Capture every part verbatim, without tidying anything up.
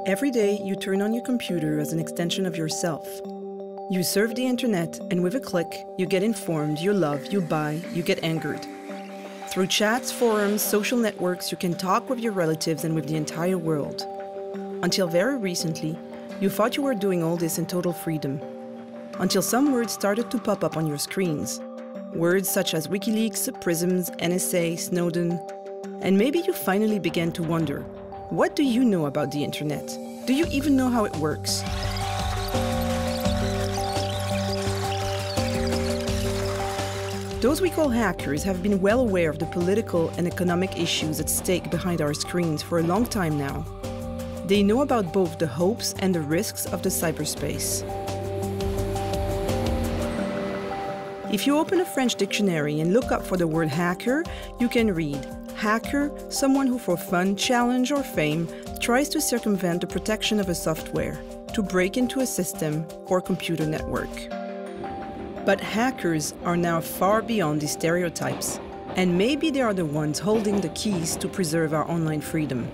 Every day, you turn on your computer as an extension of yourself. You surf the internet, and with a click, you get informed, you love, you buy, you get angered. Through chats, forums, social networks, you can talk with your relatives and with the entire world. Until very recently, you thought you were doing all this in total freedom. Until some words started to pop up on your screens. Words such as WikiLeaks, Prisms, N S A, Snowden. And maybe you finally began to wonder, what do you know about the internet? Do you even know how it works? Those we call hackers have been well aware of the political and economic issues at stake behind our screens for a long time now. They know about both the hopes and the risks of the cyberspace. If you open a French dictionary and look up for the word hacker, you can read hacker, someone who for fun, challenge, or fame tries to circumvent the protection of a software, to break into a system or computer network. But hackers are now far beyond these stereotypes, and maybe they are the ones holding the keys to preserve our online freedom.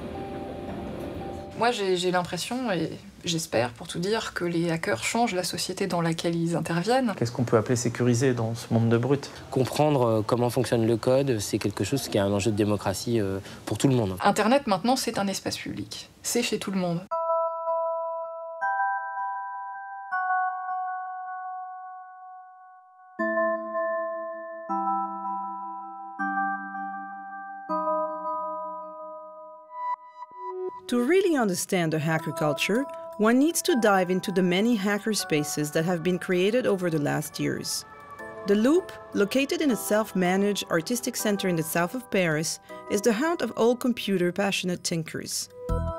Moi, j'ai l'impression, et j'espère pour tout dire, que les hackers changent la société dans laquelle ils interviennent. Qu'est-ce qu'on peut appeler sécuriser dans ce monde de brutes? Comprendre comment fonctionne le code, c'est quelque chose qui est un enjeu de démocratie pour tout le monde. Internet, maintenant, c'est un espace public. C'est chez tout le monde. To really understand the hacker culture, one needs to dive into the many hacker spaces that have been created over the last years. The Loop, located in a self-managed artistic center in the south of Paris, is the haunt of all computer-passionate thinkers.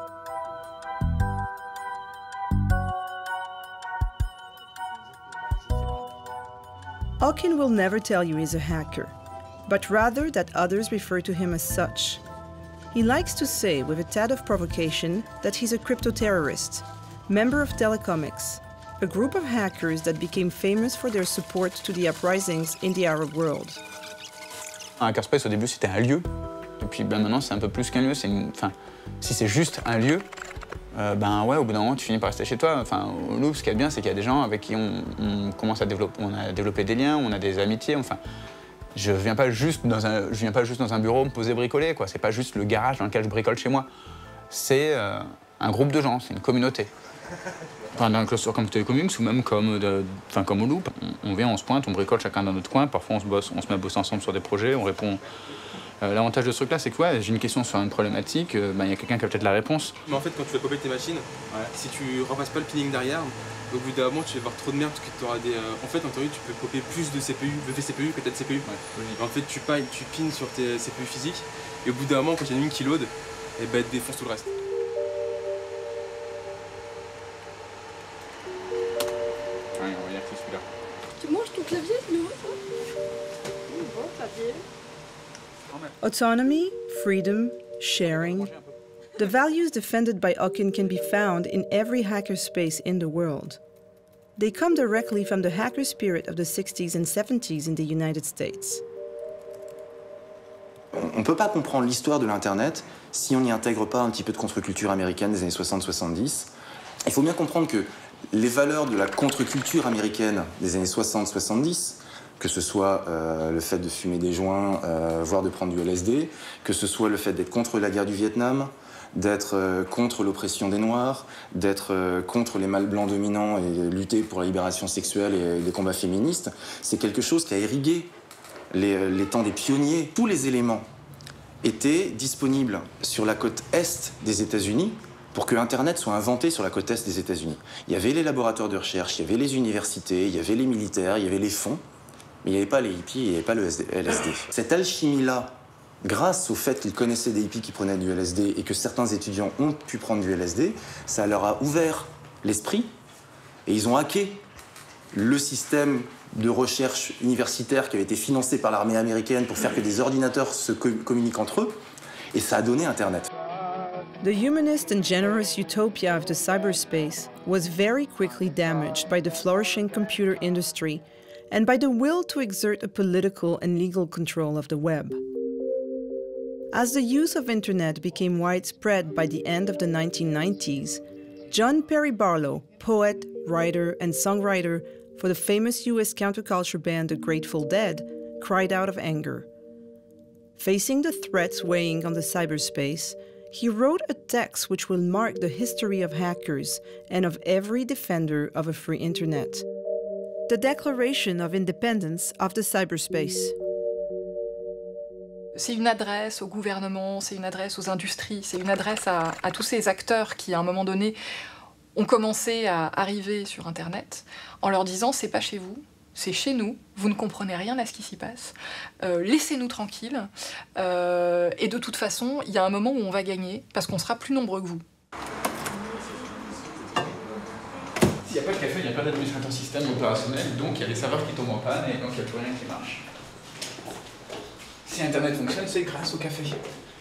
Okin will never tell you he's a hacker, but rather that others refer to him as such. He likes to say, with a tad of provocation, that he's a crypto-terrorist, member of Telecomics, a group of hackers that became famous for their support to the uprisings in the Arab world. Un hackerspace, au début, c'était un lieu. Et puis ben, maintenant, c'est un peu plus qu'un lieu. Une... Enfin, si c'est juste un lieu, euh, ben ouais, au bout d'un moment, tu finis par rester chez toi. Enfin, au Loop, ce qu'il y a de bien, c'est qu'il y a des gens avec qui on, on commence à développer, on a développé des liens, on a des amitiés. Enfin, je viens pas juste dans un, je viens pas juste dans un bureau me poser bricoler, quoi. C'est pas juste le garage dans lequel je bricole chez moi. C'est euh, un groupe de gens, c'est une communauté. Enfin, dans un cluster comme Telecomics ou même comme, de, enfin, comme au Loop, on, on vient, on se pointe, on bricole chacun dans notre coin. Parfois, on se bosse, on se met à bosser ensemble sur des projets, on répond. Euh, L'avantage de ce truc-là, c'est que ouais, j'ai une question sur une problématique, il euh, ben, y a quelqu'un qui a peut-être la réponse. Mais en fait, quand tu vas popper tes machines, ouais. Si tu remplaces pas le pinning derrière, au bout d'un moment, tu vas avoir trop de merde parce que tu auras des. Euh, en fait, en théorie, tu peux popper plus de C P U, de V C P U que t'as de C P U. Ouais. En fait, tu, pailles, tu pines sur tes C P U physiques, et au bout d'un moment, quand il y en a une qui load, et ben, elle te défonce tout le reste. Ouais, on va dire que c'est celui-là. Tu manges ton clavier, le bon clavier. Autonomy, freedom, sharing. The values defended by Okin can be found in every hackerspace in the world. They come directly from the hacker spirit of the sixties and seventies in the United States. On ne peut pas comprendre l'histoire de l'Internet si on n'y intègre pas un petit peu de contre-culture américaine des années soixante soixante-dix. Il faut bien comprendre que les valeurs de la contre-culture américaine des années soixante soixante-dix, que ce soit euh, le fait de fumer des joints, euh, voire de prendre du L S D, que ce soit le fait d'être contre la guerre du Vietnam, d'être euh, contre l'oppression des Noirs, d'être euh, contre les mâles blancs dominants et lutter pour la libération sexuelle et les combats féministes, c'est quelque chose qui a irrigué les, les temps des pionniers. Tous les éléments étaient disponibles sur la côte est des États-Unis pour que Internet soit inventé sur la côte est des États-Unis. Il y avait les laboratoires de recherche, il y avait les universités, il y avait les militaires, il y avait les fonds, mais il n'y avait pas les hippies, il n'y avait pas le L S D. Cette alchimie-là, grâce au fait qu'ils connaissaient des hippies qui prenaient du L S D et que certains étudiants ont pu prendre du L S D, ça leur a ouvert l'esprit et ils ont hacké le système de recherche universitaire qui avait été financé par l'armée américaine pour faire que des ordinateurs se co communiquent entre eux, et ça a donné Internet. The humanist and generous utopia of the cyberspace was very quickly damaged by the flourishing computer industry and by the will to exert a political and legal control of the web. As the use of internet became widespread by the end of the nineteen nineties, John Perry Barlow, poet, writer, and songwriter for the famous U S counterculture band The Grateful Dead, cried out of anger. Facing the threats weighing on the cyberspace, he wrote a text which will mark the history of hackers and of every defender of a free internet. The Declaration of Independence of the Cyberspace. C'est une adresse au gouvernement, c'est une adresse aux industries, c'est une adresse à, à tous ces acteurs qui, à un moment donné, ont commencé à arriver sur Internet en leur disant « c'est pas chez vous, c'est chez nous, vous ne comprenez rien à ce qui s'y passe, euh, laissez-nous tranquilles, euh, et de toute façon, il y a un moment où on va gagner, parce qu'on sera plus nombreux que vous. » S'il n'y a pas de café, il n'y a pas d'administrateur système opérationnel, donc il y a des serveurs qui tombent en panne et donc il n'y a plus rien qui marche. Si Internet fonctionne, c'est grâce au café.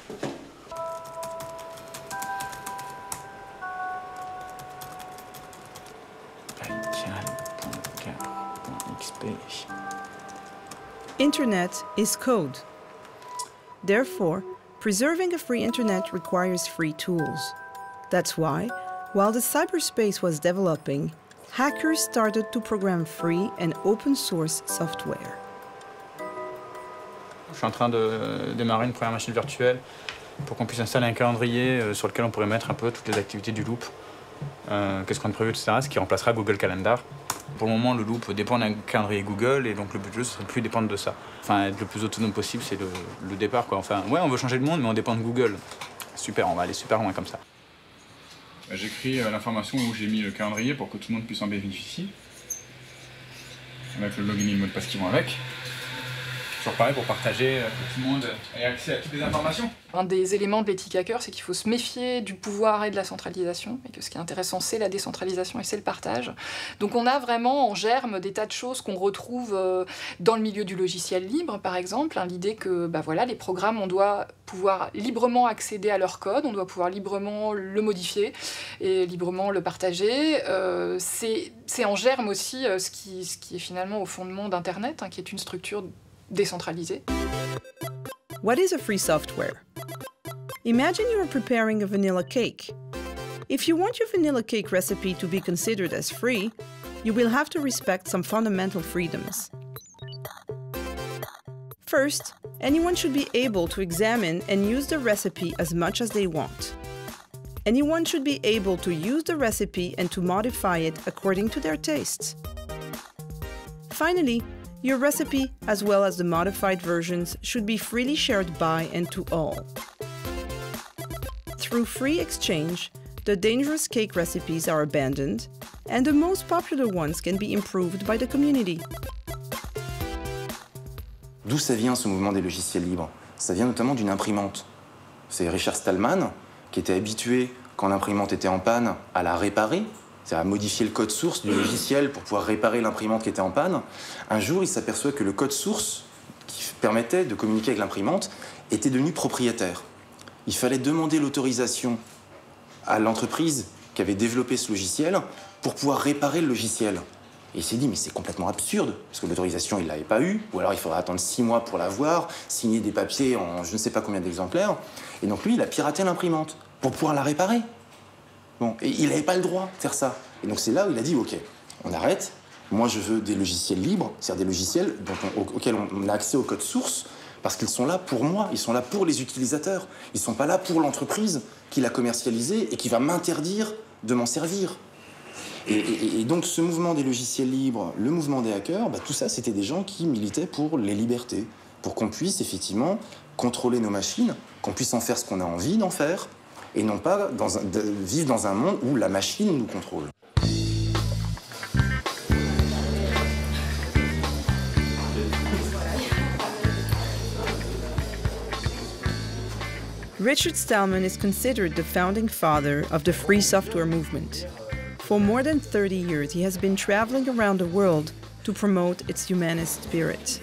Internet is code. Therefore, preserving a free internet requires free tools. That's why, while the cyberspace was developing, hackers started to program free and open source software. Je suis en train de démarrer une première machine virtuelle pour qu'on puisse installer un calendrier sur lequel on pourrait mettre un peu toutes les activités du Loop, euh, qu'est-ce qu'on a prévu, et cetera, ce qui remplacera Google Calendar. Pour le moment, le Loop dépend d'un calendrier Google et donc le but du jeu, ce serait de plus dépendre de ça. Enfin, être le plus autonome possible, c'est le, le départ, quoi. Enfin, ouais, on veut changer le monde, mais on dépend de Google. Super, on va aller super loin comme ça. J'écris l'information où j'ai mis le calendrier pour que tout le monde puisse en bénéficier. Avec le login et le mot de passe qui vont avec. Toujours pareil pour partager, que tout le monde ait accès à toutes les informations. Un des éléments de l'éthique hacker, c'est qu'il faut se méfier du pouvoir et de la centralisation, et que ce qui est intéressant, c'est la décentralisation et c'est le partage. Donc on a vraiment en germe des tas de choses qu'on retrouve dans le milieu du logiciel libre, par exemple. Hein, l'idée que bah voilà, les programmes, on doit pouvoir librement accéder à leur code, on doit pouvoir librement le modifier et librement le partager. Euh, c'est en germe aussi euh, ce, qui, ce qui est finalement au fondement d'Internet, hein, qui est une structure décentralisé. What is a free software? Imagine you are preparing a vanilla cake. If you want your vanilla cake recipe to be considered as free, you will have to respect some fundamental freedoms. First, anyone should be able to examine and use the recipe as much as they want. Anyone should be able to use the recipe and to modify it according to their tastes. Finally, your recipe, as well as the modified versions, should be freely shared by and to all. Through free exchange, the dangerous cake recipes are abandoned, and the most popular ones can be improved by the community. D'où ça vient ce mouvement des logiciels libres? Ça vient notamment d'une imprimante. C'est Richard Stallman qui était habitué, quand l'imprimante était en panne, à la réparer, c'est-à-dire à modifier le code source du logiciel pour pouvoir réparer l'imprimante qui était en panne. Un jour, il s'aperçoit que le code source qui permettait de communiquer avec l'imprimante était devenu propriétaire. Il fallait demander l'autorisation à l'entreprise qui avait développé ce logiciel pour pouvoir réparer le logiciel. Et il s'est dit, mais c'est complètement absurde, parce que l'autorisation, il ne l'avait pas eue, ou alors il faudrait attendre six mois pour l'avoir, signer des papiers en je ne sais pas combien d'exemplaires. Et donc lui, il a piraté l'imprimante pour pouvoir la réparer. Bon, et il n'avait pas le droit de faire ça. Et donc c'est là où il a dit, OK, on arrête. Moi, je veux des logiciels libres, c'est-à-dire des logiciels dont on, auxquels on a accès au code source, parce qu'ils sont là pour moi, ils sont là pour les utilisateurs. Ils ne sont pas là pour l'entreprise qui l'a commercialisé et qui va m'interdire de m'en servir. Et, et, et donc ce mouvement des logiciels libres, le mouvement des hackers, bah, tout ça, c'était des gens qui militaient pour les libertés, pour qu'on puisse effectivement contrôler nos machines, qu'on puisse en faire ce qu'on a envie d'en faire, et non pas dans un, de, vivre dans un monde où la machine nous contrôle. Richard Stallman is considered the founding father of the free software movement. For more than thirty years, he has been traveling around the world to promote its humanist spirit.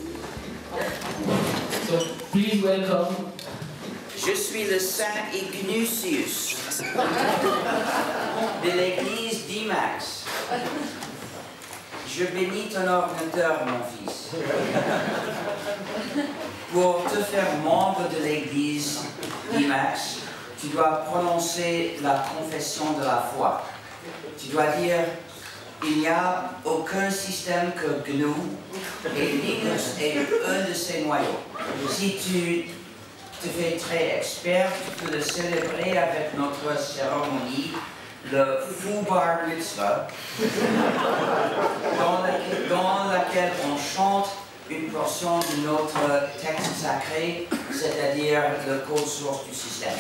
So, please welcome. Je suis le Saint Ignatius de l'église d'Imax. Je Je bénis ton ordinateur, mon fils. Pour te faire membre de l'église d'Imax, tu dois prononcer la confession de la foi. Tu dois dire, il n'y a aucun système que G N U et Linux est un de ses noyaux. Si tu te fais très expert, tu peux le célébrer avec notre cérémonie, le Fou Bar Mitzvah, dans laquelle, dans laquelle on chante une portion de notre texte sacré, c'est-à-dire le code source du système.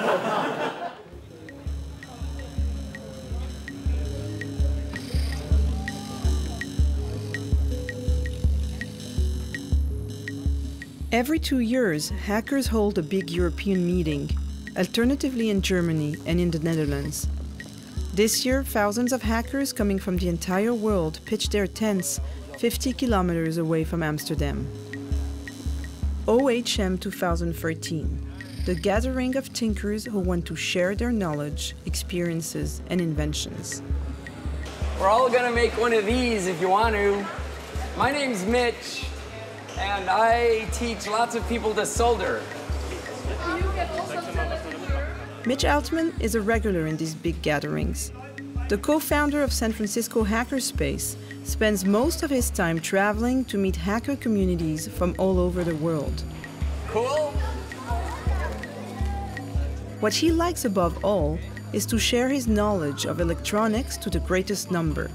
Every two years, hackers hold a big European meeting, alternatively in Germany and in the Netherlands. This year, thousands of hackers coming from the entire world pitched their tents fifty kilometers away from Amsterdam. O H M twenty thirteen, the gathering of thinkers who want to share their knowledge, experiences, and inventions. We're all gonna make one of these if you want to. My name's Mitch, and I teach lots of people to solder. Mitch Altman is a regular in these big gatherings. The co-founder of San Francisco Hackerspace spends most of his time traveling to meet hacker communities from all over the world. Cool? What he likes above all is to share his knowledge of electronics to the greatest number.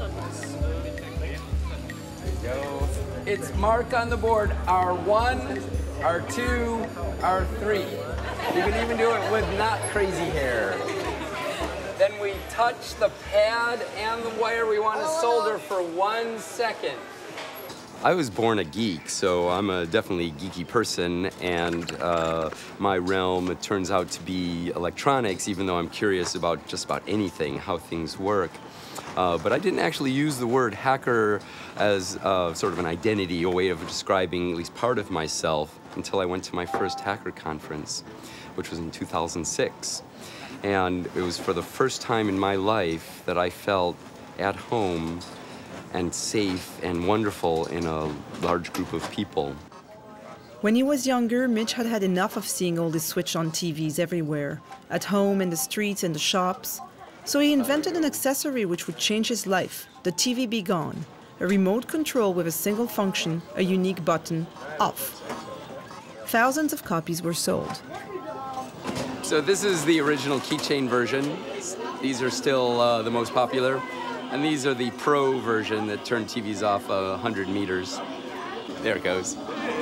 It's mark on the board, R one, R two, R three. You can even do it with not crazy hair. Then we touch the pad and the wire we want to solder for one second. I was born a geek, so I'm a definitely geeky person, and uh, my realm, it turns out to be electronics, even though I'm curious about just about anything, how things work. Uh, but I didn't actually use the word hacker as uh, sort of an identity, a way of describing at least part of myself, until I went to my first hacker conference, which was in two thousand six. And it was for the first time in my life that I felt at home and safe and wonderful in a large group of people. When he was younger, Mitch had had enough of seeing all these switch-on T Vs everywhere, at home, in the streets, in the shops. So he invented an accessory which would change his life, the T V Be Gone, a remote control with a single function, a unique button, off. Thousands of copies were sold. So this is the original keychain version. These are still uh, the most popular. And these are the pro version that turn T Vs off uh, one hundred meters. There it goes.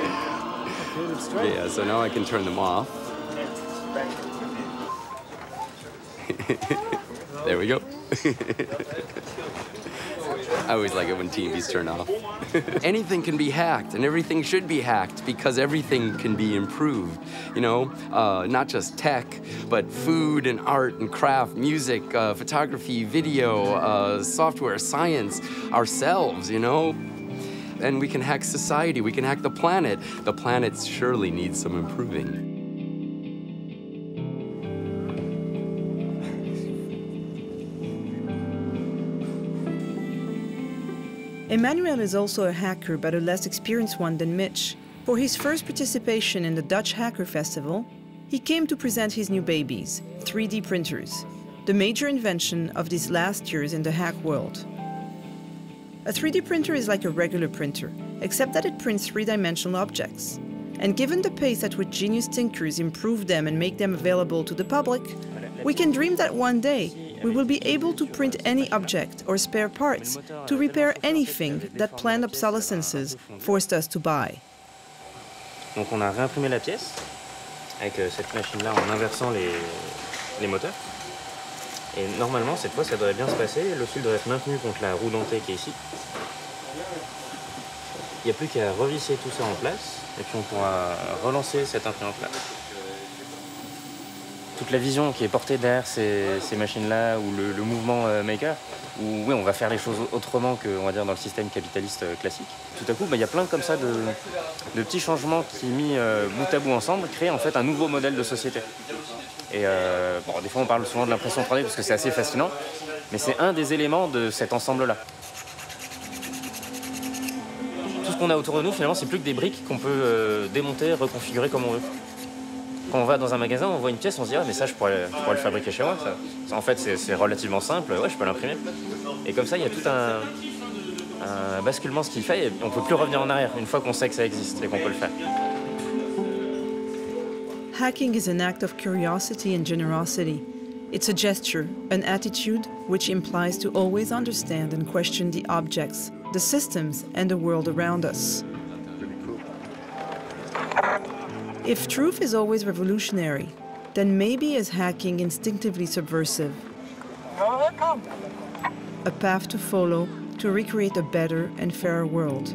Yeah, so now I can turn them off. There we go. I always like it when T Vs turn off. Anything can be hacked, and everything should be hacked, because everything can be improved. You know, uh, not just tech, but food and art and craft, music, uh, photography, video, uh, software, science, ourselves, you know? And we can hack society, we can hack the planet. The planet surely needs some improving. Emmanuel is also a hacker, but a less experienced one than Mitch. For his first participation in the Dutch Hacker Festival, he came to present his new babies, three D printers, the major invention of these last years in the hack world. A three D printer is like a regular printer, except that it prints three-dimensional objects. And given the pace at which genius thinkers improve them and make them available to the public, we can dream that one day we will be able to print any object or spare parts to repair anything that planned obsolescences forced us to buy. Donc on a réimprimé la pièce avec cette machine-là en inversant les, les moteurs. Et normalement, cette fois, ça devrait bien se passer. Le fil devrait être maintenu contre la roue dentée qui est ici. Il n'y a plus qu'à revisser tout ça en place et puis on pourra relancer cette imprimante-là. Toute la vision qui est portée derrière ces, ces machines-là, ou le, le mouvement euh, maker, où oui, on va faire les choses autrement que, on va dire, dans le système capitaliste euh, classique. Tout à coup, bah, y a plein comme ça de, de petits changements qui, mis euh, bout à bout ensemble, créent en fait un nouveau modèle de société. Et euh, bon, des fois, on parle souvent de l'impression trois D parce que c'est assez fascinant, mais c'est un des éléments de cet ensemble-là. tout ce qu'on a autour de nous, finalement, c'est plus que des briques qu'on peut euh, démonter, reconfigurer comme on veut. Quand on va dans un magasin, on voit une pièce, on se dit « Ah, mais ça, je pourrais, je pourrais le fabriquer chez moi. » ça. En fait, c'est relativement simple. Ouais, je peux l'imprimer. Et comme ça, il y a tout un, un basculement, ce qu'il fait. Et on ne peut plus revenir en arrière une fois qu'on sait que ça existe et qu'on peut le faire. Hacking is an act of curiosity and generosity. It's a gesture, an attitude which implies to always understand and question the objects, the systems, and the world around us. If truth is always revolutionary, then maybe is hacking instinctively subversive? A path to follow to recreate a better and fairer world.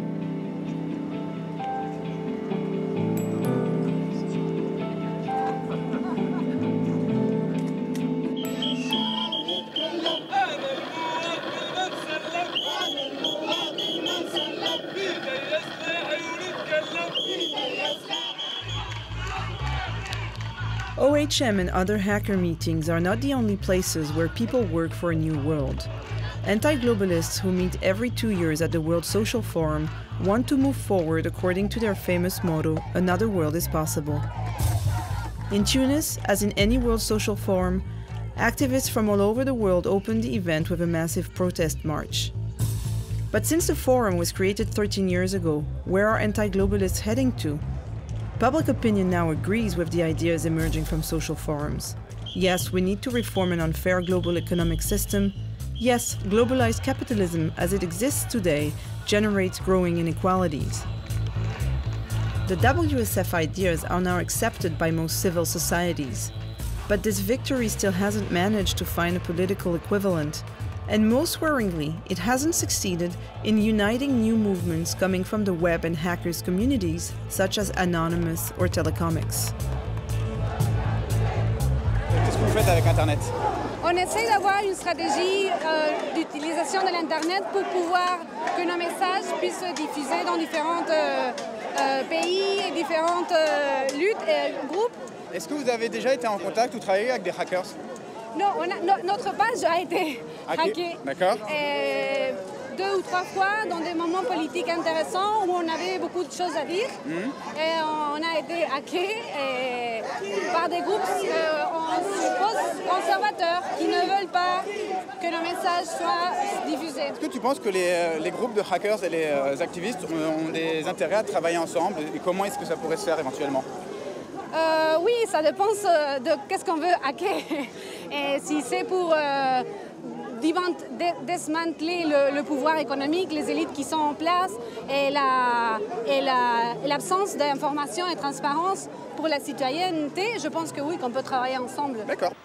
O H M and other hacker meetings are not the only places where people work for a new world. Anti-globalists who meet every two years at the World Social Forum want to move forward according to their famous motto, "Another world is possible." In Tunis, as in any World Social Forum, activists from all over the world opened the event with a massive protest march. But since the forum was created thirteen years ago, where are anti-globalists heading to? Public opinion now agrees with the ideas emerging from social forums. Yes, we need to reform an unfair global economic system. Yes, globalized capitalism as it exists today generates growing inequalities. The W S F ideas are now accepted by most civil societies. But this victory still hasn't managed to find a political equivalent. And most worryingly, it hasn't succeeded in uniting new movements coming from the web and hackers communities, such as Anonymous or Telecomics. Qu'est-ce que vous faites avec Internet? On essaie d'avoir une stratégie euh, d'utilisation de l'Internet pour pouvoir que nos messages puissent se diffuser dans différents euh, euh, pays et différentes euh, luttes et groupes. Est-ce que vous avez déjà été en contact ou travaillé avec des hackers? Non, on a, no, notre page a été hackée. hackée. D'accord. Deux ou trois fois dans des moments politiques intéressants où on avait beaucoup de choses à dire. Mmh. Et on a été hackés par des groupes, euh, on suppose, conservateurs qui ne veulent pas que nos messages soient diffusés. Est-ce que tu penses que les, les groupes de hackers et les euh, activistes ont, ont des intérêts à travailler ensemble et comment est-ce que ça pourrait se faire éventuellement? Euh, oui, ça dépend de qu'est-ce qu'on veut hacker. Et si c'est pour euh, démanteler le, le pouvoir économique, les élites qui sont en place et l'absence la, d'information et de transparence pour la citoyenneté, je pense que oui, qu'on peut travailler ensemble. D'accord.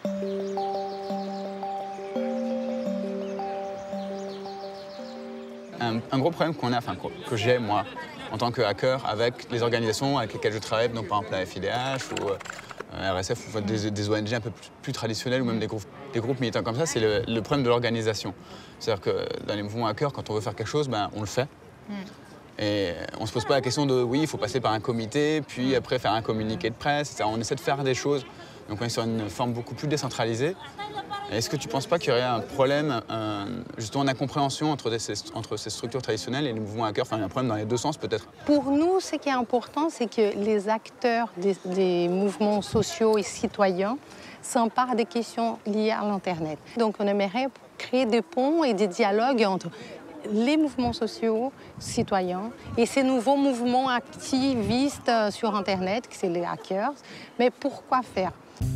Un, un gros problème qu'on a, enfin que j'ai moi, en tant que hacker, avec les organisations avec lesquelles je travaille, donc par exemple la F I D H ou euh, R S F ou des, des O N G un peu plus, plus traditionnels ou même des groupes, des groupes militants comme ça, c'est le, le problème de l'organisation. C'est-à-dire que dans les mouvements hackers, quand on veut faire quelque chose, ben, on le fait. Mm. Et on ne se pose pas la question de oui, il faut passer par un comité, puis après faire un communiqué de presse, et cetera. On essaie de faire des choses. Donc on est sur une forme beaucoup plus décentralisée. Est-ce que tu ne penses pas qu'il y aurait un problème un, justement d'incompréhension entre, entre ces structures traditionnelles et les mouvements hackers? Enfin, il y a un problème dans les deux sens peut-être. Pour nous, ce qui est important, c'est que les acteurs des, des mouvements sociaux et citoyens s'emparent des questions liées à l'Internet. Donc on aimerait créer des ponts et des dialogues entre les mouvements sociaux, citoyens, et ces nouveaux mouvements activistes sur Internet, que c'est les hackers. Mais pourquoi faire?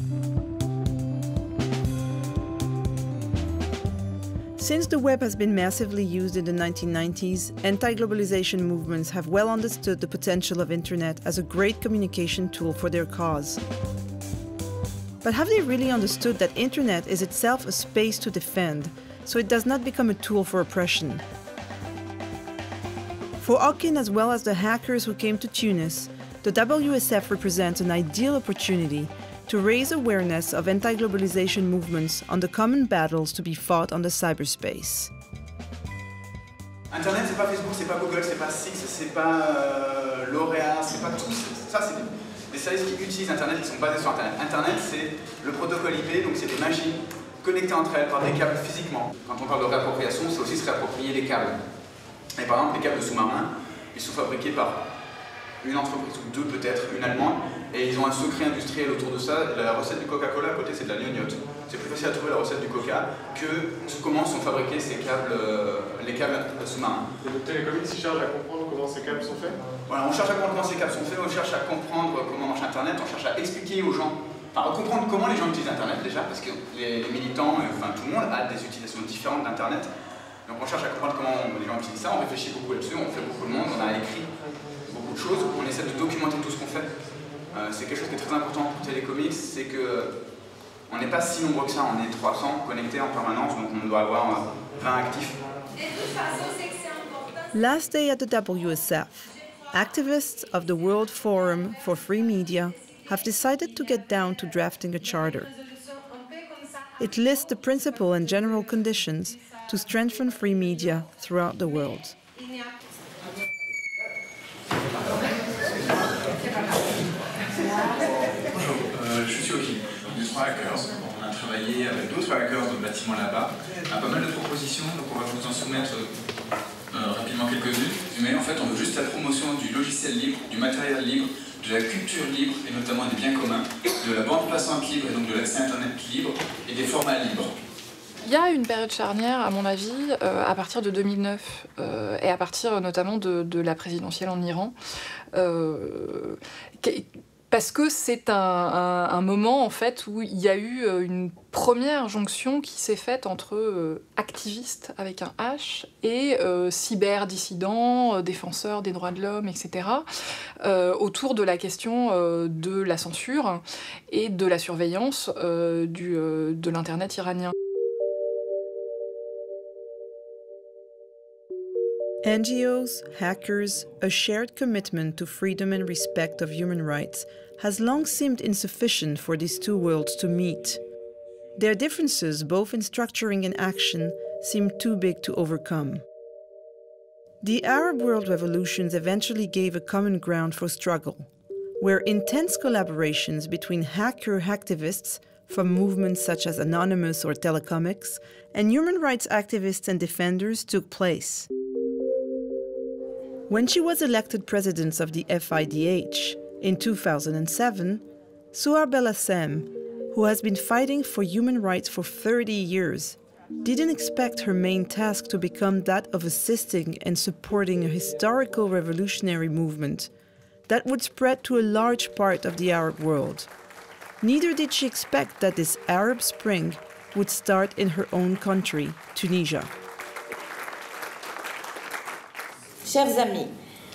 Since the web has been massively used in the nineteen nineties, anti-globalization movements have well understood the potential of Internet as a great communication tool for their cause. But have they really understood that Internet is itself a space to defend, so it does not become a tool for oppression? For Akin, as well as the hackers who came to Tunis, the W S F represents an ideal opportunity to raise awareness of anti-globalization movements on the common battles to be fought on the cyberspace. Internet, c'est pas Facebook, c'est pas Google, c'est pas Six, c'est pas euh, L'Oréal, c'est pas tout. Ça, c'est des, des services qui utilisent Internet, qui sont basés sur Internet. Internet, c'est le protocole I P, donc c'est des machines connectées entre elles par des câbles physiquement. Quand on parle de réappropriation, c'est aussi se réapproprier les câbles. Et par exemple, les câbles sous-marins, ils sont fabriqués par une entreprise ou deux peut-être, une allemande, et ils ont un secret industriel autour de ça. La recette du Coca-Cola à côté, c'est de la gnognotte. C'est plus facile à trouver la recette du Coca que comment sont fabriqués ces câbles, euh, les câbles sous-marins. Et le télécomics, il cherche à comprendre comment ces câbles sont faits? Voilà, on cherche à comprendre comment ces câbles sont faits, on cherche à comprendre comment marche Internet, on cherche à expliquer aux gens, enfin à comprendre comment les gens utilisent Internet déjà, parce que les, les militants, enfin tout le monde a des utilisations différentes d'Internet. Donc on cherche à comprendre comment les gens utilisent ça, on réfléchit beaucoup là-dessus, on fait beaucoup de monde, on a écrit beaucoup de choses, on essaie de documenter tout ce qu'on fait. Euh, c'est quelque chose qui est très important pour Télécomics, c'est que on n'est pas si nombreux que ça, on est trois cents connectés en permanence, donc on doit avoir vingt actifs. Last day at the W S F, activists of the World Forum for Free Media have decided to get down to drafting a charter. It lists the principal and general conditions to strengthen free media throughout the world. Bonjour, euh, je suis Oki, du trois Hackers. On a travaillé avec d'autres hackers dans le bâtiment là-bas. On a pas mal de propositions, donc on va vous en soumettre euh, rapidement quelques-unes. Mais en fait, on veut juste la promotion du logiciel libre, du matériel libre, de la culture libre, et notamment des biens communs, de la bande passante libre, et donc de l'accès Internet libre, et des formats libres. Il y a une période charnière, à mon avis, euh, à partir de deux mille neuf, euh, et à partir notamment de, de la présidentielle en Iran, euh, parce que c'est un, un, un moment en fait où il y a eu une première jonction qui s'est faite entre euh, activistes avec un H et euh, cyberdissidents, euh, défenseurs des droits de l'homme, et cetera, euh, autour de la question euh, de la censure et de la surveillance euh, du, euh, de l'Internet iranien. N G Os, hackers, a shared commitment to freedom and respect of human rights has long seemed insufficient for these two worlds to meet. Their differences, both in structuring and action, seem too big to overcome. The Arab world revolutions eventually gave a common ground for struggle, where intense collaborations between hacker activists from movements such as Anonymous or Telecomics and human rights activists and defenders took place. When she was elected president of the F I D H in two thousand seven, Suar Belhacem, who has been fighting for human rights for thirty years, didn't expect her main task to become that of assisting and supporting a historical revolutionary movement that would spread to a large part of the Arab world. Neither did she expect that this Arab Spring would start in her own country, Tunisia. Chers amis,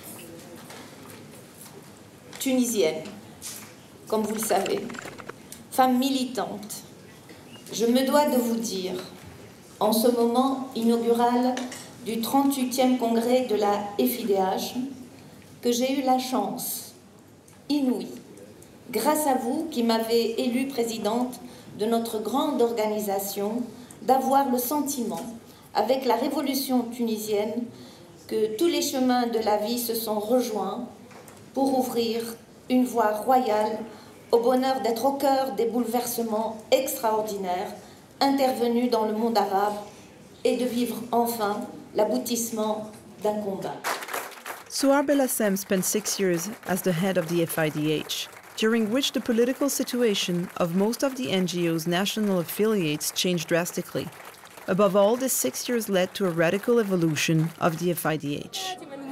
tunisienne, comme vous le savez, femme militante, je me dois de vous dire, en ce moment inaugural du trente-huitième congrès de la F I D H, que j'ai eu la chance inouïe, grâce à vous qui m'avez élue présidente de notre grande organisation, d'avoir le sentiment, avec la révolution tunisienne, que tous les chemins de la vie se sont rejoints pour ouvrir une voie royale au bonheur d'être au cœur des bouleversements extraordinaires intervenus dans le monde arabe et de vivre enfin l'aboutissement d'un combat. Suar Belhacem spent six years as the head of the F I D H, during which the political situation of most of the N G O's national affiliates changed drastically. Above all, this six years led to a radical evolution of the F I D H.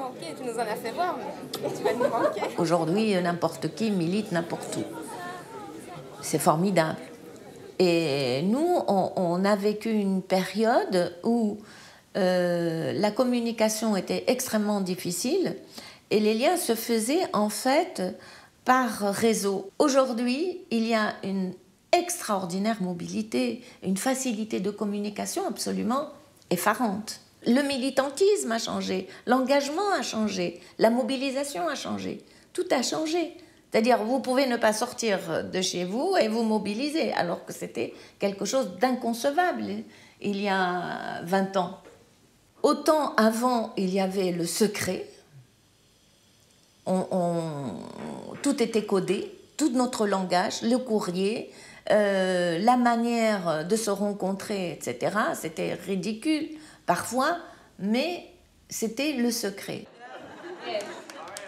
Aujourd'hui, n'importe qui milite n'importe où. C'est formidable. Et nous, on, on a vécu une période où euh, la communication était extrêmement difficile et les liens se faisaient en fait par réseau. Aujourd'hui, il y a une extraordinaire mobilité, une facilité de communication absolument effarante. Le militantisme a changé, l'engagement a changé, la mobilisation a changé, tout a changé. C'est-à-dire, vous pouvez ne pas sortir de chez vous et vous mobiliser, alors que c'était quelque chose d'inconcevable il y a vingt ans. Autant avant, il y avait le secret, on, on, tout était codé, tout notre langage, le courrier, Euh, la manière de se rencontrer, et cetera, c'était ridicule parfois, mais c'était le secret.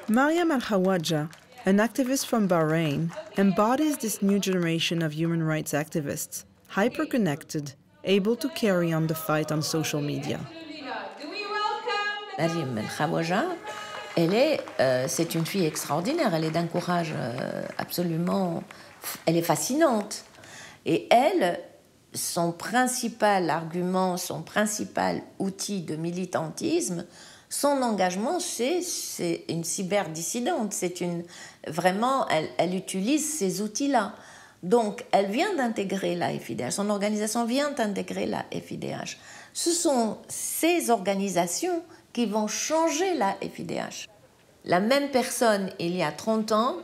Mariam Al-Khawaja, an activist from Bahrain, embodies this new generation of human rights activists, hyper-connected, able to carry on the fight on social media. Mariam Al-Khawaja, elle est, euh, c'est une fille extraordinaire, elle est d'un courage euh, absolument, elle est fascinante. Et elle, son principal argument, son principal outil de militantisme, son engagement, c'est, c'est une cyberdissidente. C'est une, vraiment, elle, elle utilise ces outils-là. Donc, elle vient d'intégrer la F I D H, son organisation vient d'intégrer la F I D H. Ce sont ces organisations qui vont changer la F I D H. La même personne, il y a trente ans,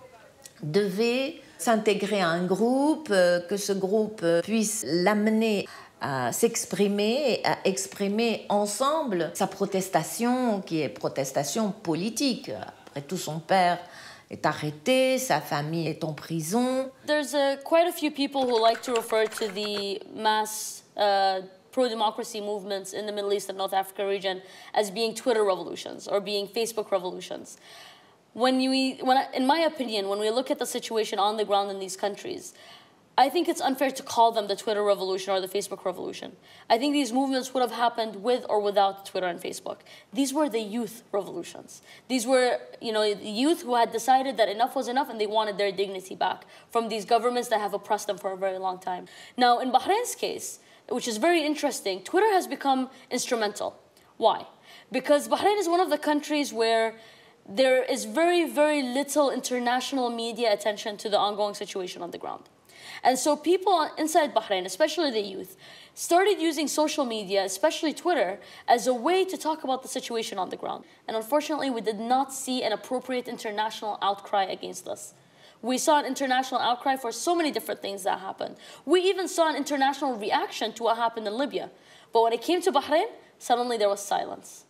devait s'intégrer à un groupe, euh, que ce groupe euh, puisse l'amener à s'exprimer et à exprimer ensemble sa protestation, qui est protestation politique. Après tout, son père est arrêté, sa famille est en prison. There's a, quite a few people who like to refer to the mass uh, pro-democracy movements in the Middle East and North Africa region as being Twitter revolutions or being Facebook revolutions. When we, when I, in my opinion, when we look at the situation on the ground in these countries, I think it's unfair to call them the Twitter revolution or the Facebook revolution. I think these movements would have happened with or without Twitter and Facebook. These were the youth revolutions. These were, you know, the youth who had decided that enough was enough and they wanted their dignity back from these governments that have oppressed them for a very long time. Now, in Bahrain's case, which is very interesting, Twitter has become instrumental. Why? Because Bahrain is one of the countries where there is very, very little international media attention to the ongoing situation on the ground. And so people inside Bahrain, especially the youth, started using social media, especially Twitter, as a way to talk about the situation on the ground. And unfortunately, we did not see an appropriate international outcry against this. We saw an international outcry for so many different things that happened. We even saw an international reaction to what happened in Libya. But when it came to Bahrain, suddenly there was silence.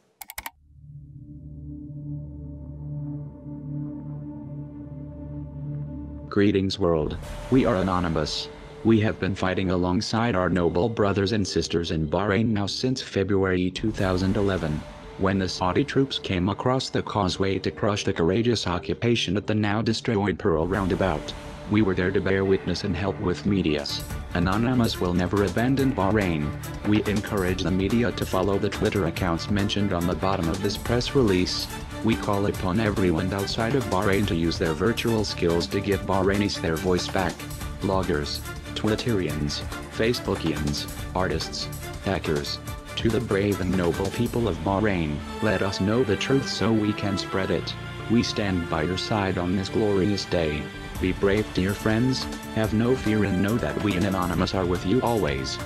Greetings world. We are Anonymous. We have been fighting alongside our noble brothers and sisters in Bahrain now since February two thousand eleven, when the Saudi troops came across the causeway to crush the courageous occupation at the now destroyed Pearl Roundabout. We were there to bear witness and help with medias. Anonymous will never abandon Bahrain. We encourage the media to follow the Twitter accounts mentioned on the bottom of this press release. We call upon everyone outside of Bahrain to use their virtual skills to give Bahrainis their voice back. Bloggers, Twitterians, Facebookians, artists, hackers. To the brave and noble people of Bahrain, let us know the truth so we can spread it. We stand by your side on this glorious day. Be brave, dear friends, have no fear and know that we in Anonymous are with you always.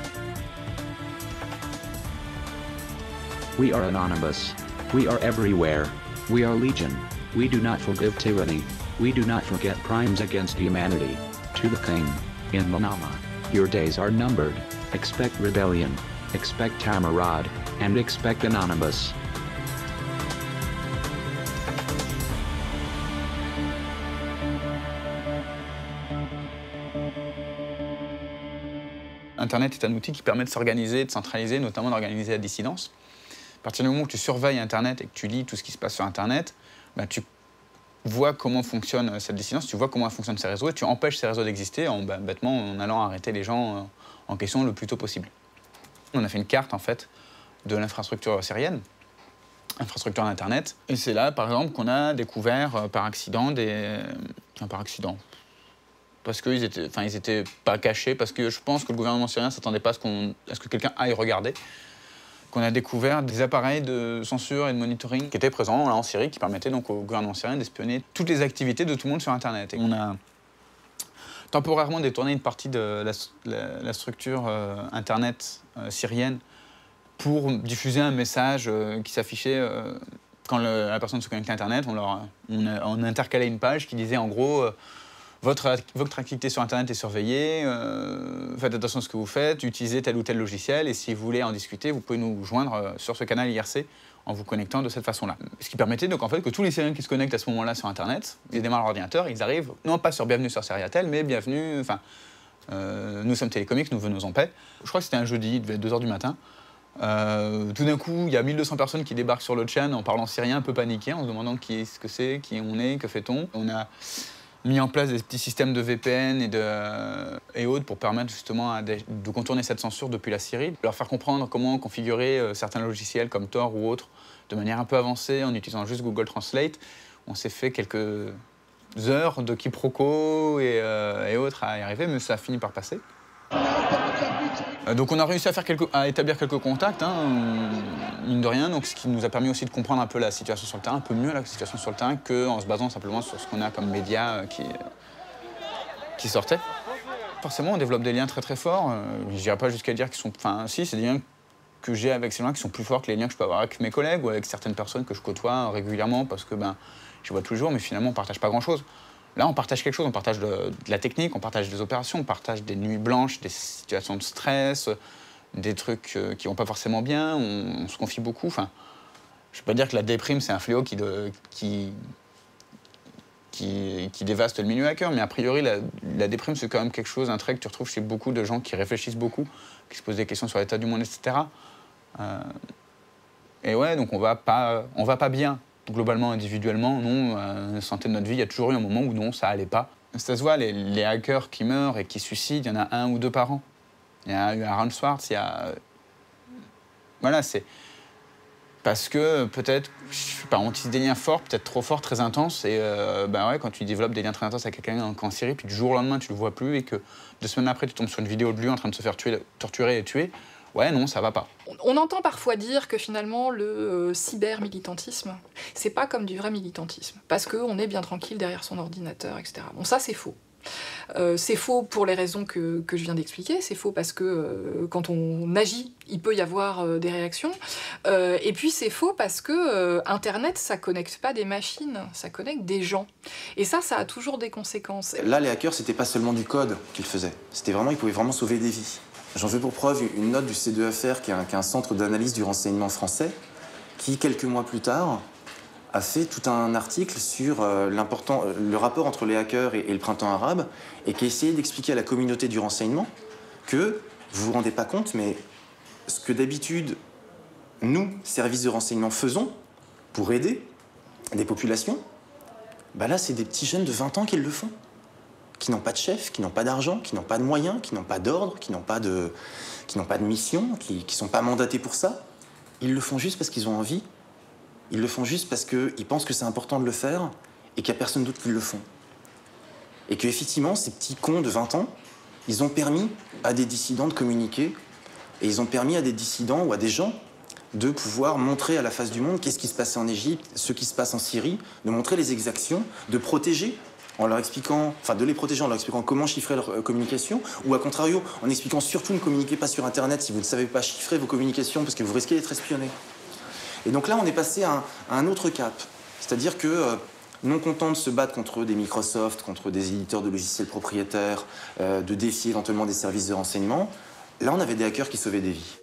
We are Anonymous. We are everywhere. We are Legion. We do not forgive tyranny. We do not forget crimes against humanity. To the King, in Manama, your days are numbered. Expect rebellion. Expect Tamarad, and expect Anonymous. Internet est un outil qui permet de s'organiser, de centraliser, notamment d'organiser la dissidence. À partir du moment où tu surveilles Internet et que tu lis tout ce qui se passe sur Internet, ben tu vois comment fonctionne cette dissidence, tu vois comment fonctionnent ces réseaux et tu empêches ces réseaux d'exister en, ben, bêtement en allant arrêter les gens en question le plus tôt possible. On a fait une carte en fait de l'infrastructure syrienne, infrastructure d'Internet, et c'est là par exemple qu'on a découvert euh, par accident des... Enfin, par accident. Parce qu'ils étaient, enfin, ils étaient pas cachés, parce que je pense que le gouvernement syrien ne s'attendait pas à ce, qu'on, à ce que quelqu'un aille regarder. Qu'on a découvert des appareils de censure et de monitoring qui étaient présents là, en Syrie, qui permettaient donc au gouvernement syrien d'espionner toutes les activités de tout le monde sur Internet. Et on a temporairement détourné une partie de la, la, la structure euh, Internet euh, syrienne pour diffuser un message euh, qui s'affichait euh, quand le, la personne se connectait à Internet. On, leur, on, a, on a intercalé une page qui disait en gros euh, Votre, votre activité sur Internet est surveillée, euh, faites attention à ce que vous faites, utilisez tel ou tel logiciel, et si vous voulez en discuter, vous pouvez nous joindre euh, sur ce canal I R C en vous connectant de cette façon-là. Ce qui permettait donc en fait que tous les Syriens qui se connectent à ce moment-là sur Internet, ils démarrent leur ordinateur, ils arrivent, non pas sur Bienvenue sur Syriatel, mais Bienvenue, enfin, euh, nous sommes Télécomics, nous venons en paix. Je crois que c'était un jeudi, il devait être deux heures du matin. Euh, tout d'un coup, il y a mille deux cents personnes qui débarquent sur le chan en parlant syrien, un peu paniqués, en se demandant qui est ce que c'est, qui on est, que fait-on. On a mis en place des petits systèmes de V P N et, de, et autres pour permettre justement à des, de contourner cette censure depuis la Syrie, leur faire comprendre comment configurer euh, certains logiciels comme Tor ou autres de manière un peu avancée en utilisant juste Google Translate. On s'est fait quelques heures de quiproquos et, euh, et autres à y arriver, mais ça a fini par passer. Donc on a réussi à, faire quelques, à établir quelques contacts, hein, mine de rien, donc ce qui nous a permis aussi de comprendre un peu la situation sur le terrain, un peu mieux la situation sur le terrain qu'en se basant simplement sur ce qu'on a comme médias qui, qui sortaient. Forcément, on développe des liens très très forts. Je n'irai pas jusqu'à dire qu'ils sont... Enfin, si, c'est des liens que j'ai avec ces gens qui sont plus forts que les liens que je peux avoir avec mes collègues ou avec certaines personnes que je côtoie régulièrement parce que ben, je vois tous les jours, mais finalement on ne partage pas grand-chose. Là, on partage quelque chose, on partage de, de la technique, on partage des opérations, on partage des nuits blanches, des situations de stress, des trucs euh, qui vont pas forcément bien, on, on se confie beaucoup. Enfin, je ne peux pas dire que la déprime, c'est un fléau qui, de, qui, qui, qui dévaste le milieu hacker, mais a priori, la, la déprime, c'est quand même quelque chose, un trait que tu retrouves chez beaucoup de gens qui réfléchissent beaucoup, qui se posent des questions sur l'état du monde, et cetera. Euh, et ouais, donc on va pas, on va pas bien. Globalement, individuellement, non, euh, la santé de notre vie, il y a toujours eu un moment où non, ça allait pas. Ça se voit, les, les hackers qui meurent et qui suicident, il y en a un ou deux par an. Il y a eu Aaron Swartz, il y a... Voilà, c'est... Parce que peut-être, je sais pas, on tisse des liens forts, peut-être trop forts, très intenses, et euh, ben ouais, quand tu développes des liens très intenses avec quelqu'un en, en Syrie, puis du jour au lendemain, tu le vois plus, et que deux semaines après, tu tombes sur une vidéo de lui en train de se faire tuer, torturer et tuer, ouais, non, ça va pas. On entend parfois dire que finalement le euh, cyber-militantisme, c'est pas comme du vrai militantisme, parce qu'on est bien tranquille derrière son ordinateur, et cetera. Bon, ça c'est faux. Euh, c'est faux pour les raisons que, que je viens d'expliquer, c'est faux parce que euh, quand on agit, il peut y avoir euh, des réactions, euh, et puis c'est faux parce que euh, Internet, ça connecte pas des machines, ça connecte des gens. Et ça, ça a toujours des conséquences. Là, les hackers, c'était pas seulement du code qu'ils faisaient, c'était vraiment, ils pouvaient vraiment sauver des vies. J'en veux pour preuve une note du C deux F R, qui est un, qui est un centre d'analyse du renseignement français, qui, quelques mois plus tard, a fait tout un article sur euh, l'important, euh, le rapport entre les hackers et, et le printemps arabe, et qui a essayé d'expliquer à la communauté du renseignement que, vous vous rendez pas compte, mais ce que d'habitude, nous, services de renseignement, faisons pour aider des populations, bah là, c'est des petits jeunes de vingt ans qui le font, qui n'ont pas de chef, qui n'ont pas d'argent, qui n'ont pas de moyens, qui n'ont pas d'ordre, qui n'ont pas de, qui n'ont pas de mission, qui ne sont pas mandatés pour ça. Ils le font juste parce qu'ils ont envie. Ils le font juste parce qu'ils pensent que c'est important de le faire et qu'il n'y a personne d'autre qui le font. Et qu'effectivement, ces petits cons de vingt ans, ils ont permis à des dissidents de communiquer et ils ont permis à des dissidents ou à des gens de pouvoir montrer à la face du monde qu'est-ce qui se passait en Égypte, ce qui se passe en Syrie, de montrer les exactions, de protéger en leur expliquant, enfin de les protéger en leur expliquant comment chiffrer leur euh, communication, ou à contrario, en expliquant surtout ne communiquez pas sur Internet si vous ne savez pas chiffrer vos communications parce que vous risquez d'être espionné. Et donc là, on est passé à un, à un autre cap. C'est-à-dire que, euh, non content de se battre contre des Microsoft, contre des éditeurs de logiciels propriétaires, euh, de défier éventuellement des services de renseignement, là, on avait des hackers qui sauvaient des vies.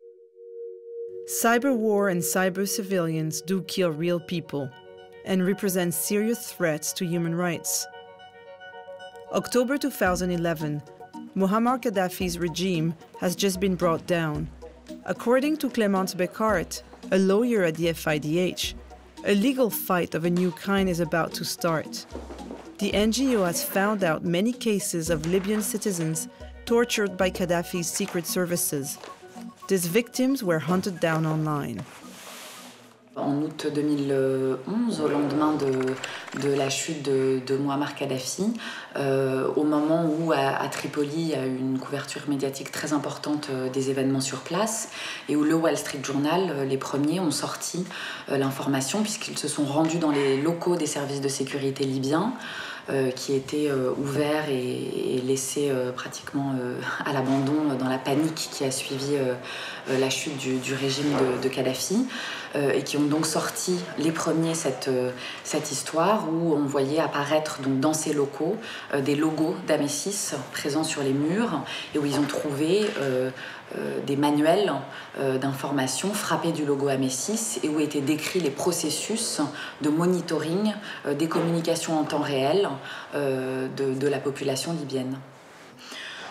Cyber war and cyber civilians do kill real people and represent serious threats to human rights. October two thousand eleven, Muammar Gaddafi's regime has just been brought down. According to Clémence Becart, a lawyer at the F I D H, a legal fight of a new kind is about to start. The N G O has found out many cases of Libyan citizens tortured by Gaddafi's secret services. These victims were hunted down online. En août deux mille onze, au lendemain de, de la chute de, de Muammar Kadhafi, euh, au moment où à, à Tripoli il y a eu une couverture médiatique très importante euh, des événements sur place et où le Wall Street Journal, euh, les premiers, ont sorti euh, l'information puisqu'ils se sont rendus dans les locaux des services de sécurité libyens euh, qui étaient euh, ouverts et, et laissés euh, pratiquement euh, à l'abandon dans la panique qui a suivi euh, euh, la chute du, du régime de, de Kadhafi. Euh, et qui ont donc sorti les premiers cette, euh, cette histoire où on voyait apparaître donc, dans ces locaux euh, des logos d'Amesis présents sur les murs et où ils ont trouvé euh, euh, des manuels euh, d'information frappés du logo Amesis et où étaient décrits les processus de monitoring euh, des communications en temps réel euh, de, de la population libyenne.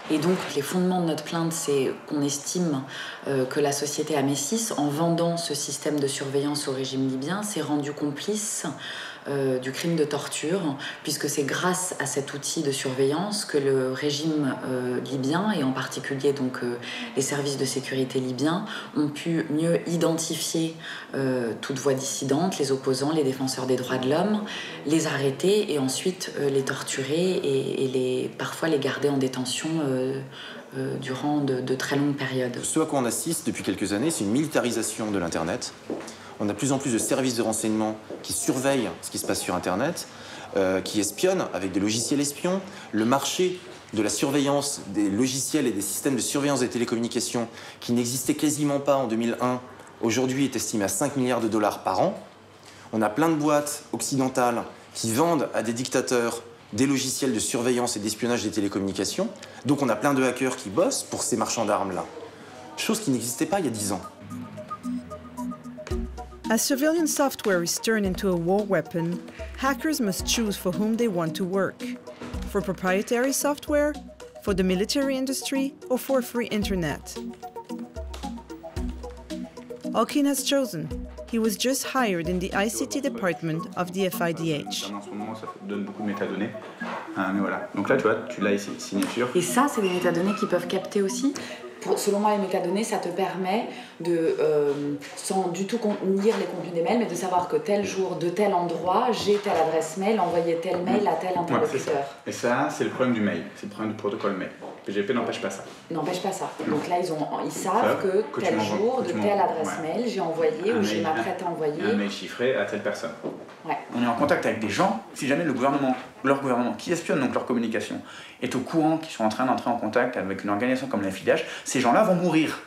Et donc les fondements de notre plainte, c'est qu'on estime euh, que la société Amesis, en vendant ce système de surveillance au régime libyen, s'est rendue complice Euh, du crime de torture, puisque c'est grâce à cet outil de surveillance que le régime euh, libyen, et en particulier donc, euh, les services de sécurité libyens, ont pu mieux identifier euh, toute voix dissidente, les opposants, les défenseurs des droits de l'homme, les arrêter et ensuite euh, les torturer et, et les, parfois les garder en détention euh, euh, durant de, de très longues périodes. Ce à quoi on assiste depuis quelques années, c'est une militarisation de l'Internet. On a de plus en plus de services de renseignement qui surveillent ce qui se passe sur Internet, euh, qui espionnent avec des logiciels espions. Le marché de la surveillance des logiciels et des systèmes de surveillance des télécommunications, qui n'existait quasiment pas en deux mille un, aujourd'hui est estimé à cinq milliards de dollars par an. On a plein de boîtes occidentales qui vendent à des dictateurs des logiciels de surveillance et d'espionnage des télécommunications. Donc on a plein de hackers qui bossent pour ces marchands d'armes-là. Chose qui n'existait pas il y a dix ans. As civilian software is turned into a war weapon, hackers must choose for whom they want to work. For proprietary software, for the military industry, or for free internet. Alkin has chosen. He was just hired in the I C T department of the F I D H. En ce moment, ça donne beaucoup de métadonnées. Euh, mais voilà. Donc là, tu vois, tu l'as ici, signature. Et ça, c'est des métadonnées qui peuvent capter aussi. Pour, selon moi, les métadonnées, ça te permet de, euh, sans du tout lire les contenus des mails, mais de savoir que tel jour, de tel endroit, j'ai telle adresse mail, envoyer tel mail à tel interlocuteur. Ouais, et ça, c'est le problème du mail, c'est le problème du protocole mail. P G P n'empêche pas ça. N'empêche pas ça. Donc là, ils, ont, ils savent que, que tel jour, de telle adresse ouais. mail, j'ai envoyé un ou je m'apprête à envoyer. Un mail chiffré à telle personne. Ouais. On est en contact avec des gens, si jamais le gouvernement, leur gouvernement, qui espionne donc leur communication, est au courant qu'ils sont en train d'entrer en contact avec une organisation comme la F I D H, ces gens-là vont mourir.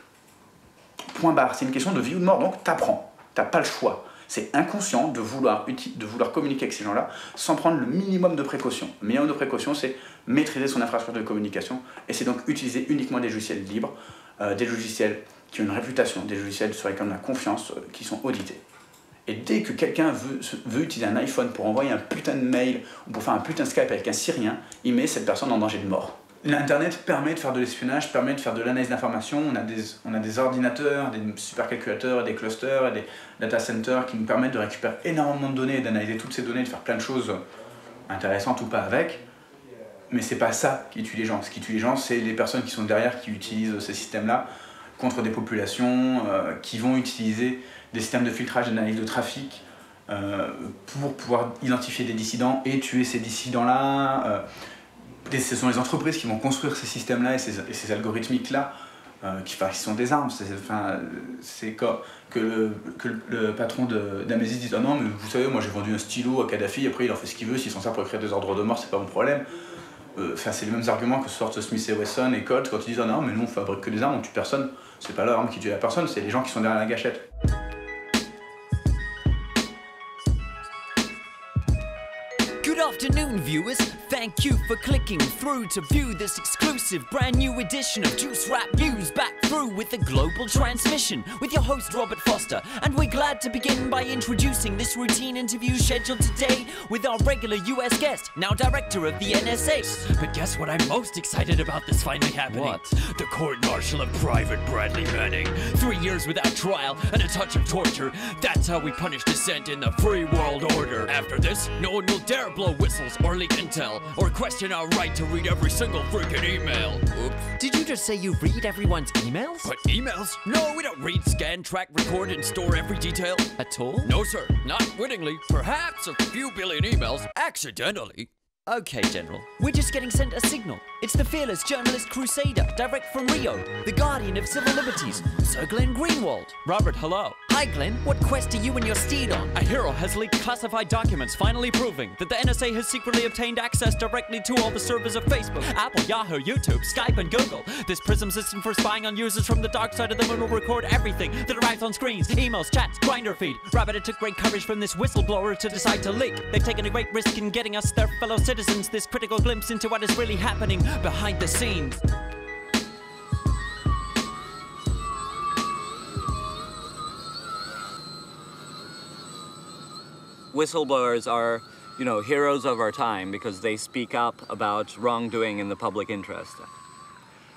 Point barre. C'est une question de vie ou de mort, donc t'apprends. T'as pas le choix. C'est inconscient de vouloir, de vouloir communiquer avec ces gens-là sans prendre le minimum de précaution. Le minimum de précaution, c'est maîtriser son infrastructure de communication, et c'est donc utiliser uniquement des logiciels libres, euh, des logiciels qui ont une réputation, des logiciels sur lesquels on a confiance, euh, qui sont audités. Et dès que quelqu'un veut, veut utiliser un iPhone pour envoyer un putain de mail ou pour faire un putain de Skype avec un Syrien, il met cette personne en danger de mort. L'Internet permet de faire de l'espionnage, permet de faire de l'analyse d'informations. On a des, on a des ordinateurs, des supercalculateurs, des clusters, et des data centers qui nous permettent de récupérer énormément de données, d'analyser toutes ces données, de faire plein de choses intéressantes ou pas avec. Mais c'est pas ça qui tue les gens. Ce qui tue les gens, c'est les personnes qui sont derrière, qui utilisent ces systèmes-là contre des populations, euh, qui vont utiliser des systèmes de filtrage et d'analyse de trafic euh, pour pouvoir identifier des dissidents et tuer ces dissidents-là. Euh, et ce sont les entreprises qui vont construire ces systèmes-là et ces, et ces algorithmiques-là euh, qui, enfin, qui sont des armes. C'est enfin, que, le, que le patron d'Amesis dise « Ah non, mais vous savez, moi j'ai vendu un stylo à Kadhafi, après il en fait ce qu'il veut, s'il s'en sert pour écrire des ordres de mort, c'est pas mon problème. Euh, » Enfin, c'est les mêmes arguments que sortent Smith et Wesson et Colt quand ils disent « Ah non, mais nous on fabrique que des armes, on tue personne. » C'est pas l'arme qui tue la personne, c'est les gens qui sont derrière la gâchette. Good afternoon, viewers. Thank you for clicking through to view this exclusive brand new edition of Juice Rap News, back through with a global transmission with your host Robert Foster. And we're glad to begin by introducing this routine interview scheduled today with our regular U S guest, now director of the N S A. But guess what I'm most excited about this finally happening? What? The court-martial of Private Bradley Manning. Three years without trial and a touch of torture. That's how we punish dissent in the free world order. After this, no one will dare blow whistles or leak intel or question our right to read every single freaking email. Oops. Did you just say you read everyone's emails? What, emails? No, we don't read, scan, track, record, and store every detail. At all? No, sir. Not wittingly. Perhaps a few billion emails accidentally. Okay, General. We're just getting sent a signal. It's the fearless journalist crusader, direct from Rio, the guardian of civil liberties, Sir Glenn Greenwald. Robert, hello. Hi, Glenn. What quest are you and your steed on? A hero has leaked classified documents, finally proving that the N S A has secretly obtained access directly to all the servers of Facebook, Apple, Yahoo, YouTube, Skype, and Google. This PRISM system for spying on users from the dark side of the moon will record everything that arrives on screens, emails, chats, Grindr feed. Rabbit, it took great courage from this whistleblower to decide to leak. They've taken a great risk in getting us, their fellow citizens, this critical glimpse into what is really happening behind the scenes. Whistleblowers are, you know, heroes of our time because they speak up about wrongdoing in the public interest.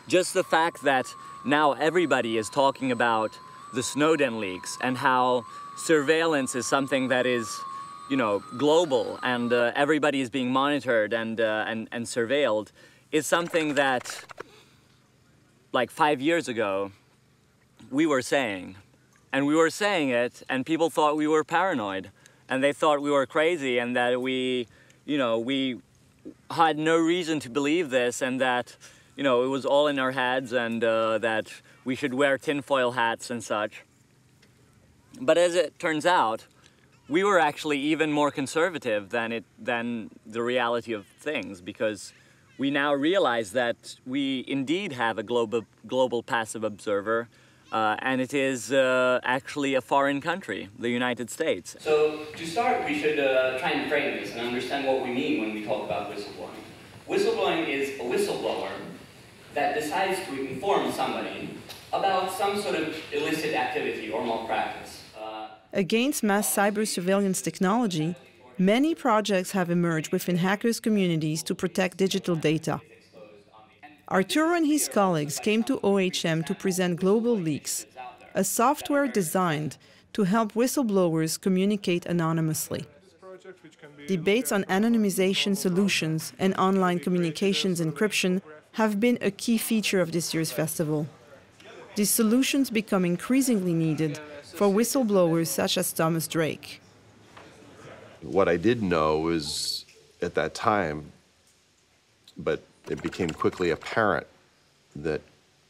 just the fact that now everybody is talking about the Snowden leaks and how surveillance is something that is, you know, global and uh, everybody is being monitored and, uh, and, and surveilled is something that, like five years ago, we were saying. And we were saying it, and people thought we were paranoid. And they thought we were crazy and that we, you know, we had no reason to believe this and that, you know, it was all in our heads and uh, that we should wear tinfoil hats and such. But as it turns out, we were actually even more conservative than, it, than the reality of things, because we now realize that we indeed have a global, global passive observer, uh, and it is uh, actually a foreign country, the United States. So to start, we should uh, try and frame this and understand what we mean when we talk about whistleblowing. Whistleblowing is a whistleblower that decides to inform somebody about some sort of illicit activity or malpractice. Uh, Against mass cyber surveillance technology, many projects have emerged within hackers' communities to protect digital data. Arturo and his colleagues came to O H M to present Global Leaks, a software designed to help whistleblowers communicate anonymously. Debates on anonymization solutions and online communications encryption have been a key feature of this year's festival. These solutions become increasingly needed for whistleblowers such as Thomas Drake. What I did know is, at that time, but it became quickly apparent that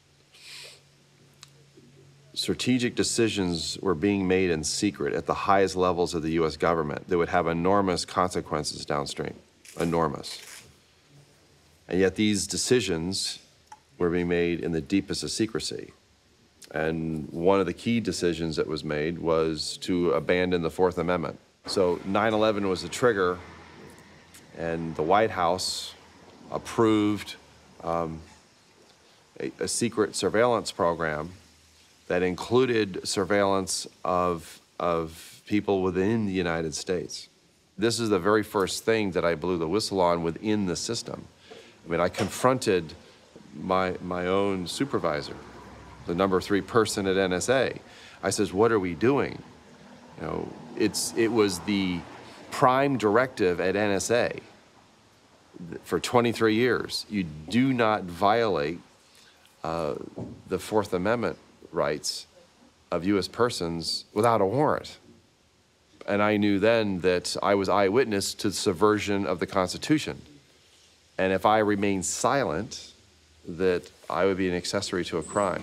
strategic decisions were being made in secret at the highest levels of the U S government that would have enormous consequences downstream, enormous. And yet these decisions were being made in the deepest of secrecy. And one of the key decisions that was made was to abandon the Fourth Amendment. So nine eleven was the trigger, and the White House approved um, a, a secret surveillance program that included surveillance of, of people within the United States. This is the very first thing that I blew the whistle on within the system. I mean, I confronted my, my own supervisor, the number three person at N S A. I says, what are we doing? You know, it's, it was the prime directive at N S A for twenty-three years. You do not violate uh, the Fourth Amendment rights of U S persons without a warrant. And I knew then that I was eyewitness to the subversion of the Constitution. And if I remained silent, that I would be an accessory to a crime.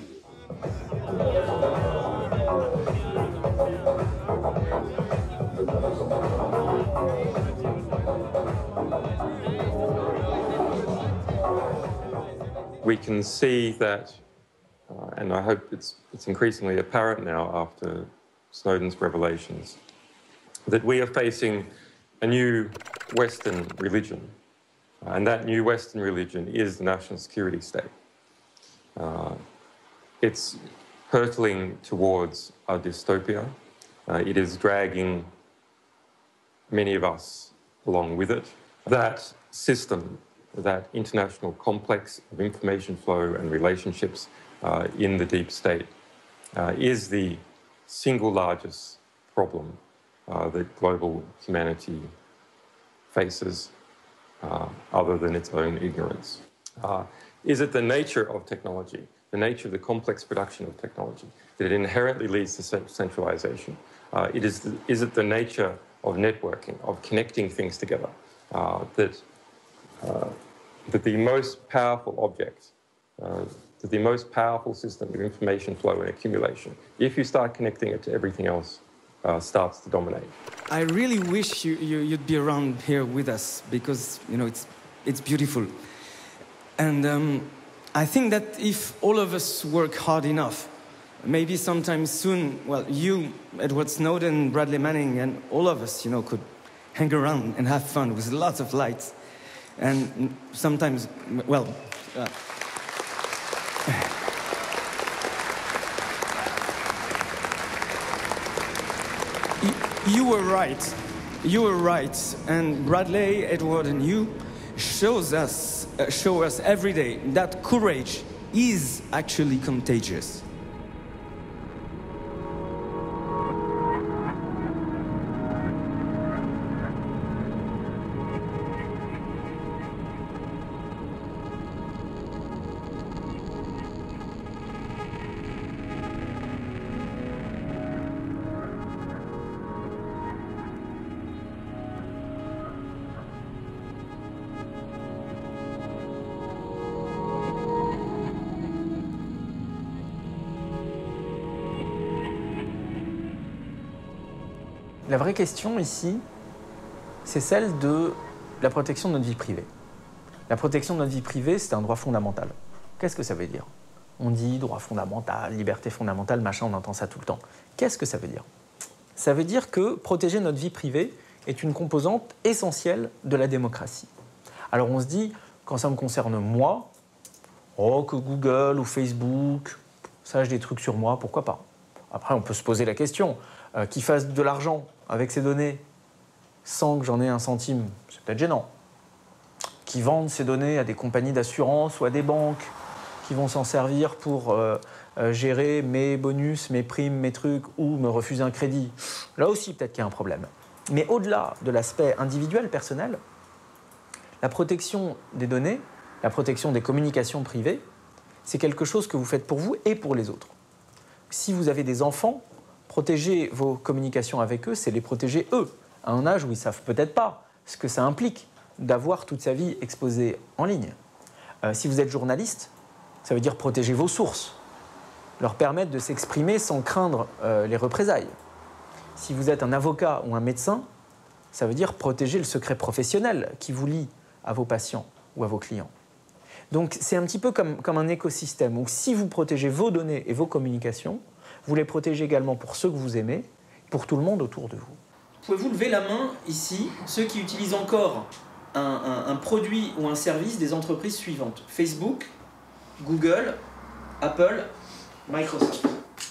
We can see that, uh, and I hope it's, it's increasingly apparent now after Snowden's revelations, that we are facing a new Western religion. Uh, and that new Western religion is the national security state. Uh, it's hurtling towards a dystopia. Uh, it is dragging many of us along with it. That system, that international complex of information flow and relationships uh, in the deep state uh, is the single largest problem uh, that global humanity faces, uh, other than its own ignorance. Uh, is it the nature of technology, the nature of the complex production of technology, that it inherently leads to centralization? Uh, it is, the, is it the nature of networking, of connecting things together, uh, that Uh, that the most powerful object, uh, that the most powerful system of information flow and accumulation, if you start connecting it to everything else, uh, starts to dominate. I really wish you, you, you'd be around here with us, because, you know, it's, it's beautiful. And um, I think that if all of us work hard enough, maybe sometime soon, well, you, Edward Snowden, Bradley Manning, and all of us, you know, could hang around and have fun with lots of lights. And sometimes, well, uh, you were right. You were right. And Bradley, Edward, and you shows us, uh, show us every day that courage is actually contagious. La vraie question ici, c'est celle de la protection de notre vie privée. La protection de notre vie privée, c'est un droit fondamental. Qu'est-ce que ça veut dire? On dit droit fondamental, liberté fondamentale, machin, on entend ça tout le temps. Qu'est-ce que ça veut dire? Ça veut dire que protéger notre vie privée est une composante essentielle de la démocratie. Alors on se dit, quand ça me concerne moi, oh, que Google ou Facebook sachent des trucs sur moi, pourquoi pas? Après, on peut se poser la question, euh, qu'ils fassent de l'argent avec ces données sans que j'en ai un centime, c'est peut-être gênant. Qui vendent ces données à des compagnies d'assurance ou à des banques qui vont s'en servir pour euh, euh, gérer mes bonus, mes primes, mes trucs ou me refuser un crédit. Là aussi, peut-être qu'il y a un problème. Mais au-delà de l'aspect individuel, personnel, la protection des données, la protection des communications privées, c'est quelque chose que vous faites pour vous et pour les autres. Si vous avez des enfants, protéger vos communications avec eux, c'est les protéger eux, à un âge où ils ne savent peut-être pas ce que ça implique d'avoir toute sa vie exposée en ligne. Euh, si vous êtes journaliste, ça veut dire protéger vos sources, leur permettre de s'exprimer sans craindre euh, les représailles. Si vous êtes un avocat ou un médecin, ça veut dire protéger le secret professionnel qui vous lie à vos patients ou à vos clients. Donc c'est un petit peu comme, comme un écosystème où si vous protégez vos données et vos communications, vous les protégez également pour ceux que vous aimez, pour tout le monde autour de vous. Pouvez-vous lever la main ici, ceux qui utilisent encore un, un, un produit ou un service des entreprises suivantes? Facebook, Google, Apple, Microsoft.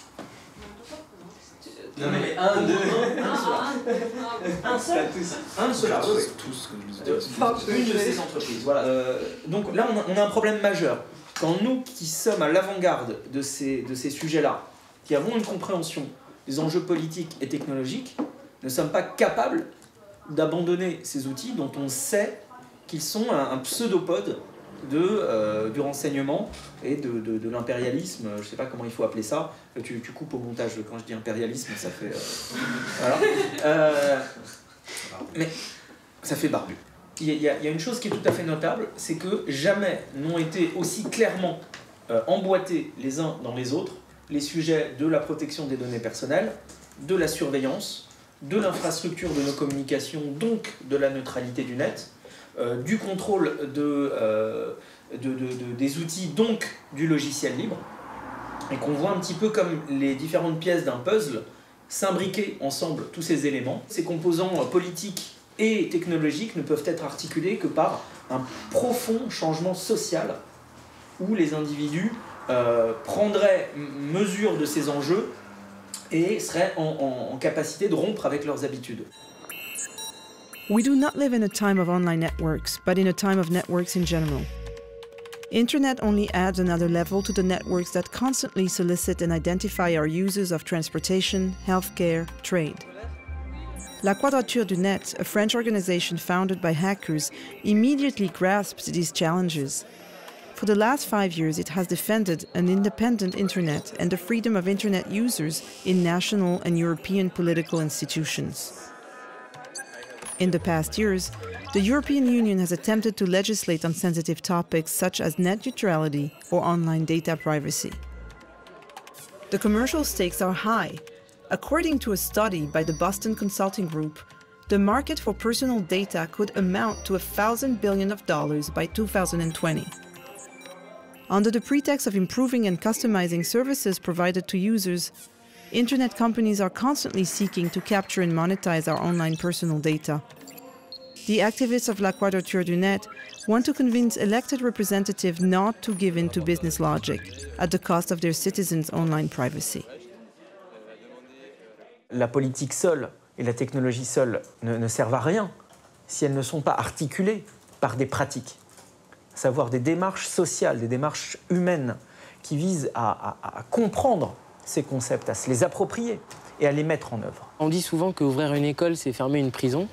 Non mais un, deux, un, un seul. Un seul. Un seul. Tous. Une de ces entreprises. Voilà. Euh, donc là, on a, on a un problème majeur. Quand nous, qui sommes à l'avant-garde de ces, de ces sujets-là, qui avons une compréhension des enjeux politiques et technologiques, ne sommes pas capables d'abandonner ces outils dont on sait qu'ils sont un, un pseudopode de, euh, du renseignement et de, de, de l'impérialisme, je ne sais pas comment il faut appeler ça, tu, tu coupes au montage quand je dis impérialisme, ça fait... Euh, voilà. euh, mais ça fait barbu. Il y, a, il y a une chose qui est tout à fait notable, c'est que jamais n'ont été aussi clairement euh, emboîtés les uns dans les autres les sujets de la protection des données personnelles, de la surveillance, de l'infrastructure de nos communications, donc de la neutralité du net, euh, du contrôle de, euh, de, de, de, des outils, donc du logiciel libre, et qu'on voit un petit peu comme les différentes pièces d'un puzzle s'imbriquer ensemble tous ces éléments. Ces composants politiques et technologiques ne peuvent être articulés que par un profond changement social où les individus euh, prendraient mesure de ces enjeux et seraient en, en, en capacité de rompre avec leurs habitudes. We do not live in a time of online networks, but in a time of networks in general. Internet only adds another level to the networks that constantly solicit and identify our users of transportation, healthcare, trade. La Quadrature du Net, a French organization founded by hackers, immediately grasped these challenges. For the last five years, it has defended an independent internet and the freedom of internet users in national and European political institutions. In the past years, the European Union has attempted to legislate on sensitive topics such as net neutrality or online data privacy. The commercial stakes are high. According to a study by the Boston Consulting Group, the market for personal data could amount to a thousand billion of dollars by two thousand twenty. Under the pretext of improving and customizing services provided to users, Internet companies are constantly seeking to capture and monetize our online personal data. The activists of La Quadrature du Net want to convince elected representatives not to give in to business logic at the cost of their citizens' online privacy. La politique seule et la technologie seule ne, ne servent à rien si elles ne sont pas articulées par des pratiques, à savoir des démarches sociales, des démarches humaines, qui vise à, à, à comprendre ces concepts, à se les approprier et à les mettre en œuvre. On dit souvent qu'ouvrir une école, c'est fermer une prison.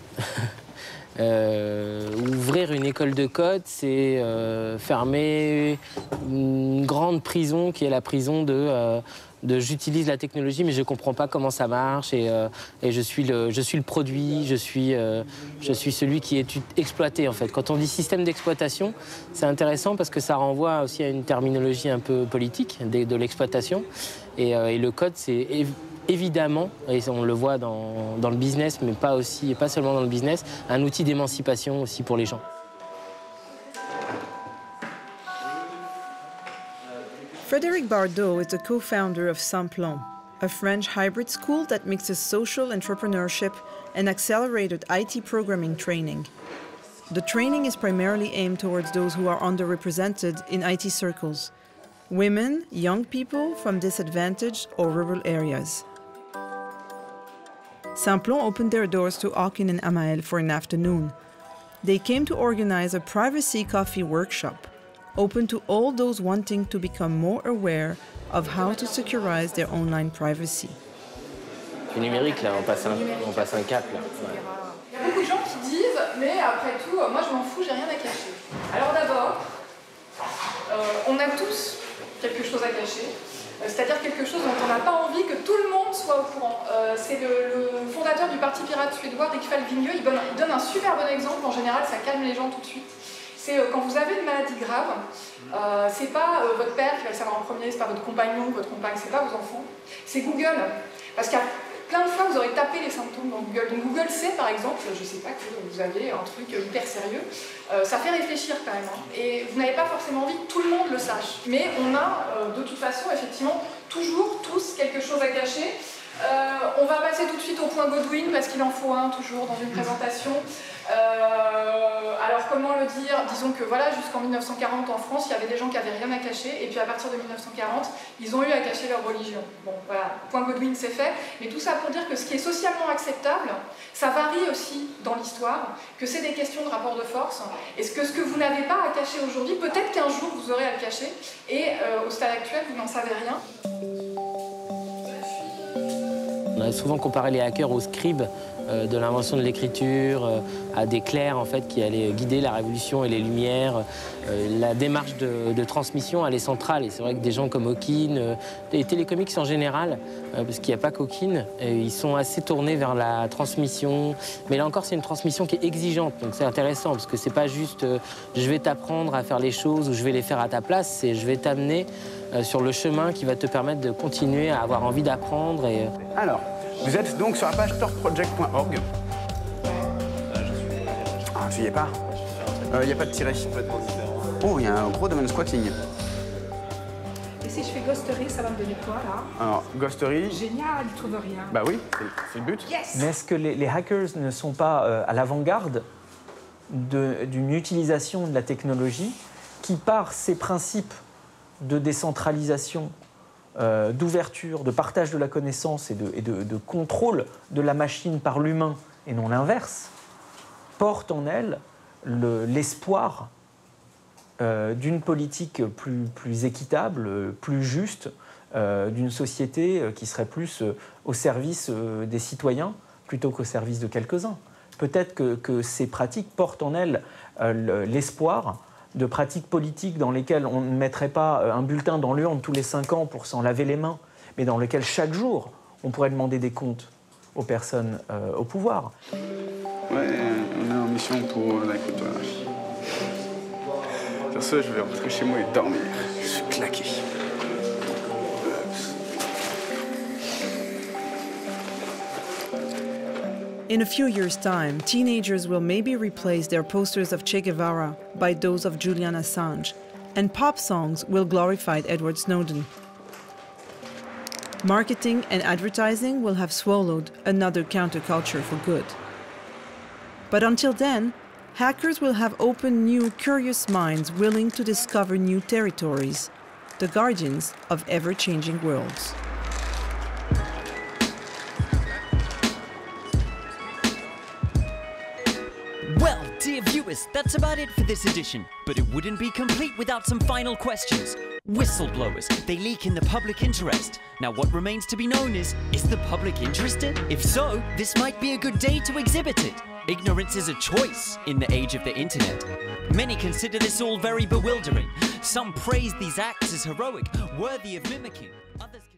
Euh, ouvrir une école de code, c'est euh, fermer une grande prison qui est la prison de, euh, de j'utilise la technologie mais je ne comprends pas comment ça marche et, euh, et je, suis le, je suis le produit, je suis, euh, je suis celui qui est exploité en fait. Quand on dit système d'exploitation, c'est intéressant parce que ça renvoie aussi à une terminologie un peu politique de, de l'exploitation et, euh, et le code c'est évidemment, et on le voit dans, dans le business, mais pas, aussi, pas seulement dans le business, un outil d'émancipation aussi pour les gens. Frédéric Bardot is the co-founder of Samplon, a French hybrid school that mixes social entrepreneurship and accelerated I T programming training. The training is primarily aimed towards those who are underrepresented in I T circles, women, young people from disadvantaged or rural areas. Samplon opened their doors to Akin and Amael for an afternoon. They came to organize a privacy coffee workshop, open to all those wanting to become more aware of how to securize their online privacy. Le numérique, là, on passe un, on passe un cap, là. Ouais. Il y a beaucoup de gens qui disent, mais après tout, moi je m'en fous, j'ai rien à cacher. Alors d'abord, euh, on a tous quelque chose à cacher. C'est-à-dire quelque chose dont on n'a pas envie que tout le monde soit au courant. Euh, c'est le, le fondateur du Parti pirate suédois, Rick Falvingue, il donne, il donne un super bon exemple, en général ça calme les gens tout de suite. C'est euh, quand vous avez une maladie grave, euh, c'est pas euh, votre père qui va le savoir en premier, c'est pas votre compagnon, votre compagne, c'est pas vos enfants, c'est Google. Parce qu'il y a plein de fois vous aurez tapé les symptômes dans Google. Donc Google sait par exemple, je sais pas, que vous avez un truc hyper sérieux, euh, ça fait réfléchir quand même. Hein. Et vous n'avez pas forcément envie que tout le monde le sache. Mais on a euh, de toute façon effectivement toujours tous quelque chose à cacher. Euh, on va passer tout de suite au point Godwin parce qu'il en faut un toujours dans une présentation. Euh, alors comment le dire? Disons que voilà, jusqu'en mille neuf cent quarante en France, il y avait des gens qui n'avaient rien à cacher, et puis à partir de mille neuf cent quarante, ils ont eu à cacher leur religion. Bon voilà, point Godwin c'est fait, mais tout ça pour dire que ce qui est socialement acceptable, ça varie aussi dans l'histoire, que c'est des questions de rapport de force, et ce que, ce que vous n'avez pas à cacher aujourd'hui, peut-être qu'un jour vous aurez à le cacher, et euh, au stade actuel vous n'en savez rien. On a souvent comparé les hackers aux scribes euh, de l'invention de l'écriture, euh, à des clercs en fait, qui allaient guider la révolution et les lumières. Euh, la démarche de, de transmission, elle est centrale. Et c'est vrai que des gens comme Hawking, euh, les télécomics en général, euh, parce qu'il n'y a pas qu'Hawking, euh, ils sont assez tournés vers la transmission. Mais là encore, c'est une transmission qui est exigeante. Donc c'est intéressant, parce que c'est pas juste euh, je vais t'apprendre à faire les choses ou je vais les faire à ta place, c'est je vais t'amener euh, sur le chemin qui va te permettre de continuer à avoir envie d'apprendre. Et... Alors, vous êtes donc sur la page torproject point org. Ah, j'y ai pas. Il n'y euh, a pas de tiret. Oh, il y a un gros domaine squatting. Et si je fais ghostery, ça va me donner quoi, là? Alors, ghostery... Génial, ils trouvent rien. Bah oui, c'est le but. Yes. Mais est-ce que les, les hackers ne sont pas euh, à l'avant-garde d'une utilisation de la technologie qui, par ses principes de décentralisation, euh, d'ouverture, de partage de la connaissance et, de, et de, de contrôle de la machine par l'humain, et non l'inverse, porte en elle l'espoir euh, d'une politique plus, plus équitable, plus juste, euh, d'une société qui serait plus euh, au service euh, des citoyens plutôt qu'au service de quelques-uns. Peut-être que, que ces pratiques portent en elles euh, l'espoir de pratiques politiques dans lesquelles on ne mettrait pas un bulletin dans l'urne tous les cinq ans pour s'en laver les mains, mais dans lesquelles chaque jour on pourrait demander des comptes aux personnes euh, au pouvoir. Ouais, on est en mission pour la cartographie. Sur ce, je vais rentrer chez moi et dormir. Je suis claqué. In a few years' time, teenagers will maybe replace their posters of Che Guevara by those of Julian Assange, and pop songs will glorify Edward Snowden. Marketing and advertising will have swallowed another counterculture for good. But until then, hackers will have opened new, curious minds willing to discover new territories, the guardians of ever-changing worlds. Well, dear viewers, that's about it for this edition. But it wouldn't be complete without some final questions. Whistleblowers, they leak in the public interest. Now what remains to be known is, is the public interested? If so, this might be a good day to exhibit it. Ignorance is a choice in the age of the internet. Many consider this all very bewildering. Some praise these acts as heroic, worthy of mimicking. Others